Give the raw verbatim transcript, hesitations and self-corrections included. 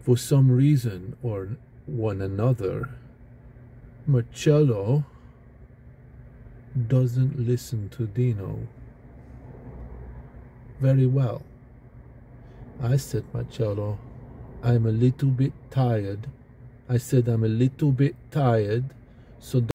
For some reason or one another, Marcello doesn't listen to Dino very well. I said, Marcello, I'm a little bit tired. I said, I'm a little bit tired, so